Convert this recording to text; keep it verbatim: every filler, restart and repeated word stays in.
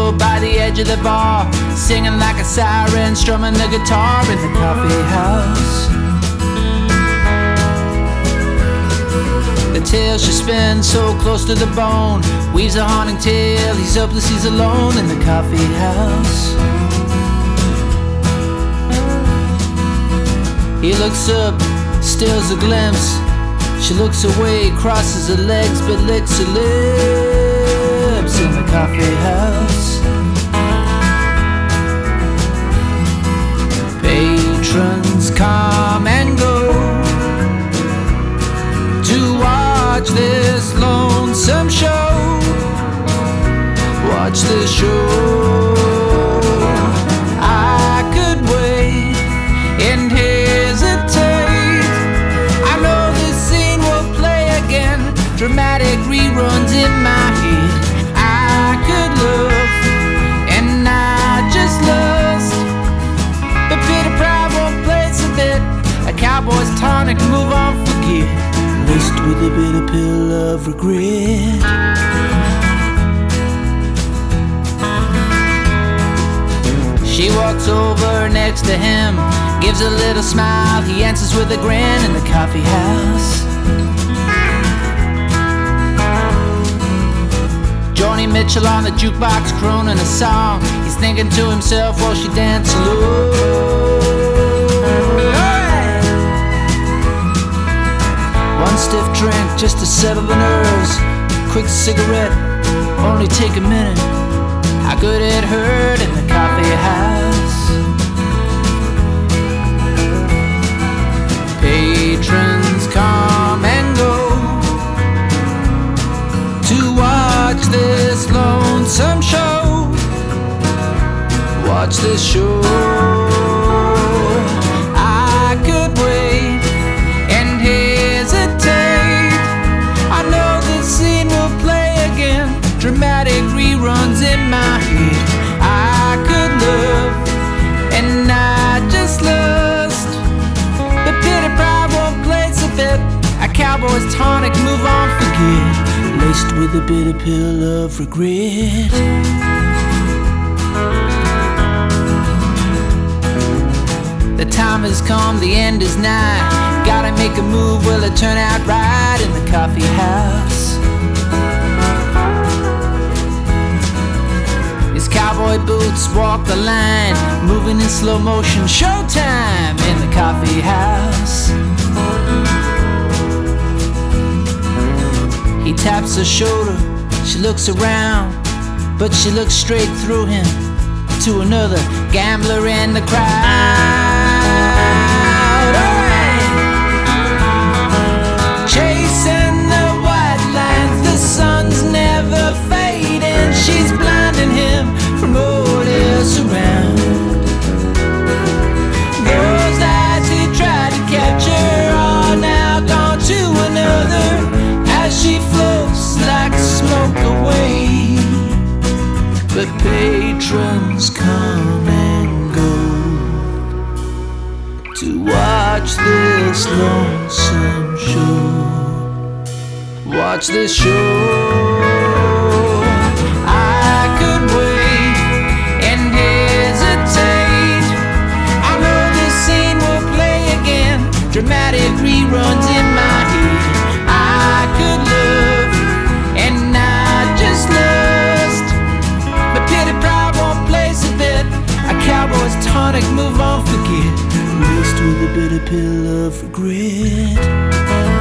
stood by the edge of the bar, singing like a siren, strumming the guitar in the coffee house. The tale she spins so close to the bone, weaves a haunting tale. He's hopeless, he's alone in the coffee house. He looks up, steals a glimpse. She looks away, crosses her legs, but licks her lips in the coffee house. Patrons come and go to watch this lonesome show. Watch this show. I could wait and hesitate. I know this scene will play again, dramatic reruns in my head. I could love and I just lust, but pity pride won't place a bit. A cowboy's tonic, move on, forget, laced with a bitter pill of regret. She walks over next to him, gives a little smile. He answers with a grin in the coffee house. Joni Mitchell on the jukebox, crooning a song. He's thinking to himself while she dances alone. One stiff drink just to settle the nerves. Quick cigarette, only take a minute. How good it hurt in the coffee house. Patrons come and go to watch this lonesome show. Watch this show. I could wait and hesitate. I know this scene will play again, dramatic reruns in my head. I could love and I just lust, but pity pride won't place a bet. A cowboy's tonic, move on, forget, laced with a bitter pill of regret. The time has come, the end is nigh. Gotta make a move, will it turn out right in the coffee house? His cowboy boots walk the line, moving in slow motion, showtime in the coffee house. He taps her shoulder, she looks around, but she looks straight through him to another gambler in the crowd. Alright. Chasing the white lines, the sun's never fading. She's blinding him from what else around. Those eyes he tried to capture are now gone to another, as she floats like smoke away. But patrons come and go to watch this lonesome show. Watch this show. I could wait and hesitate. I know this scene will play again, dramatic reruns in my head. I could love and I just lust, but pity pride won't place a bet. A cowboy's tonic, move on, forget, laced with a bitter pill of regret.